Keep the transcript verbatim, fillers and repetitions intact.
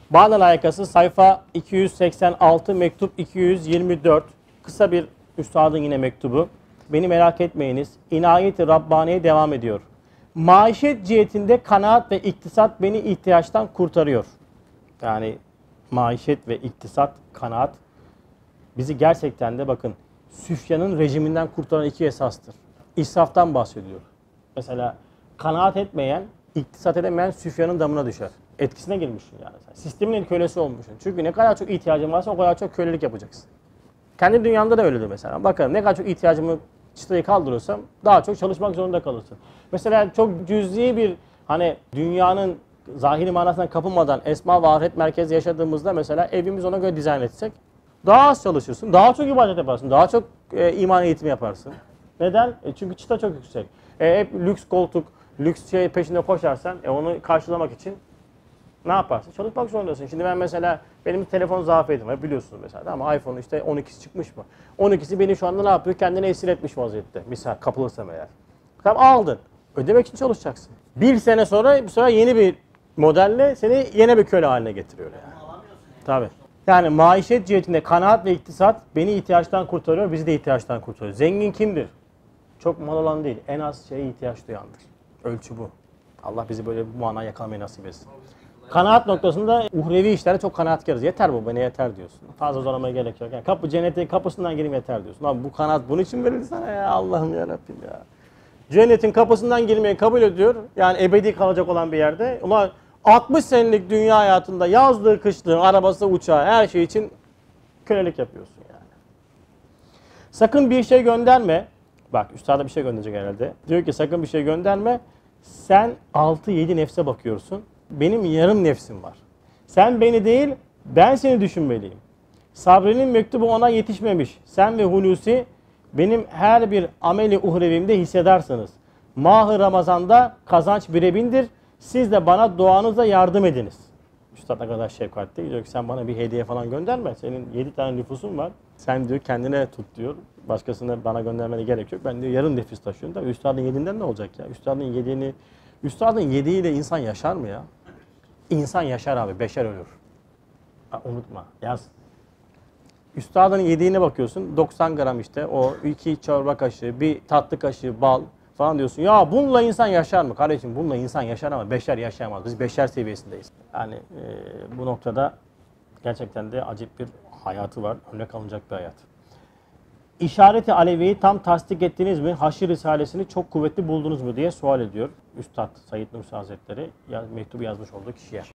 Bağla layıkası sayfa iki yüz seksen altı, mektup iki yüz yirmi dört. Kısa bir üstadın yine mektubu. Beni merak etmeyiniz. İnayet-i Rabbaniye devam ediyor. Maişet cihetinde kanaat ve iktisat beni ihtiyaçtan kurtarıyor. Yani maişet ve iktisat, kanaat bizi gerçekten de bakın Süfyan'ın rejiminden kurtaran iki esastır. İsraftan bahsediyor. Mesela kanaat etmeyen, iktisat edemeyen Süfyan'ın damına düşer. Etkisine girmişsin yani. Sistemin kölesi olmuşsun. Çünkü ne kadar çok ihtiyacın varsa o kadar çok kölelik yapacaksın. Kendi dünyamda da öyledir mesela. Bakın ne kadar çok ihtiyacımı çıtayı kaldırırsam daha çok çalışmak zorunda kalırsın. Mesela çok cüz'i bir hani dünyanın zahiri manasından kapılmadan esma ve ahiret merkezi yaşadığımızda mesela evimiz ona göre dizayn etsek daha az çalışırsın, daha çok ibadet yaparsın, daha çok e, iman eğitimi yaparsın. Neden? E çünkü çıta çok yüksek. E, hep lüks koltuk, lüks şey peşinde koşarsan e, onu karşılamak için ne yaparsın? Çalışmak zorundasın. Şimdi ben mesela benim telefon zafiyeti var biliyorsunuz mesela ama iPhone işte on ikisi çıkmış mı? on ikisi beni şu anda ne yapıyor? Kendine esir etmiş vaziyette. Misal kapılırsam eğer. Tamam aldın. Ödemek için çalışacaksın. Bir sene sonra bu sefer yeni bir modelle seni yeni bir köle haline getiriyor yani. Tabii. Yani maişet cihetinde kanaat ve iktisat beni ihtiyaçtan kurtarıyor, bizi de ihtiyaçtan kurtarıyor. Zengin kimdir? Çok mal olan değil, en az şeye ihtiyaç duyandır. Ölçü bu. Allah bizi böyle bu manaya yakalamayı nasip etsin. Kanaat noktasında uhrevi işlere çok kanaatkarız. Yeter bu bana yeter diyorsun. Fazla zorlamaya gerek yok. Yani kapı cennetin kapısından gireyim yeter diyorsun. Abi bu kanaat bunun için verildi sana ya Allah'ım ya Rabbim ya. Cennetin kapısından girmeyi kabul ediyor. Yani ebedi kalacak olan bir yerde. Ulan altmış senelik dünya hayatında yazlığı, kışlığı, arabası, uçağı her şey için kölelik yapıyorsun yani. Sakın bir şey gönderme. Bak üstada bir şey gönderecek herhalde. Diyor ki sakın bir şey gönderme. Sen altı yedi nefse bakıyorsun. Benim yarım nefsim var. Sen beni değil, ben seni düşünmeliyim. Sabri'nin mektubu ona yetişmemiş. Sen ve Hulusi benim her bir ameli uhrevimde hissedersiniz. Mah-ı Ramazan'da kazanç birebindir. Siz de bana duanızla yardım ediniz. Üstad ne kadar şefkatli. Diyor ki sen bana bir hediye falan gönderme. Senin yedi tane nüfusun var. Sen diyor kendine tut diyor. Başkasına bana göndermene gerek yok. Ben diyor yarım nefis taşıyorum. Tabii üstadın yediğinden ne olacak ya? Üstadın yediğini, üstadın yediğiyle insan yaşar mı ya? İnsan yaşar abi, beşer ölür. Ha, unutma, yaz. Üstadın yediğine bakıyorsun, doksan gram işte, o iki çorba kaşığı, bir tatlı kaşığı bal falan diyorsun. Ya bununla insan yaşar mı? Kardeşim bununla insan yaşar ama beşer yaşayamaz. Biz beşer seviyesindeyiz. Yani e, bu noktada gerçekten de acip bir hayatı var, örnek alınacak bir hayat. İşareti Alevi'yi tam tasdik ettiniz mi? Haşr Risalesini çok kuvvetli buldunuz mu diye sual ediyor Üstad Said Nursi Hazretleri ya, mektubu yazmış olduğu kişiye.